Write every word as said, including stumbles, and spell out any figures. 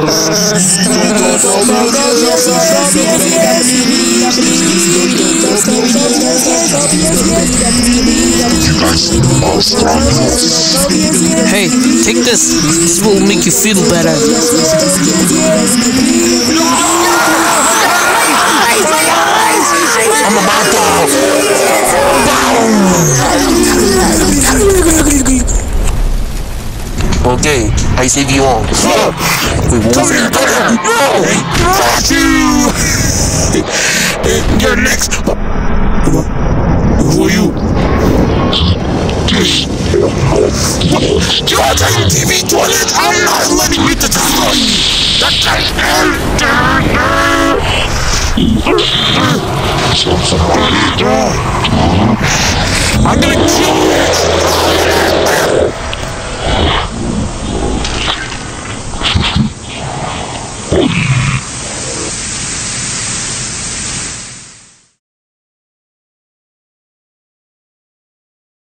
Hey, take this. This will make you feel better. I'm about to. Okay, I save you all. We won't. Come here, come here. No! Got you! You're next. Who are you? You are taking T V toilet. I'm not letting you to destroy you. I'm gonna kill you.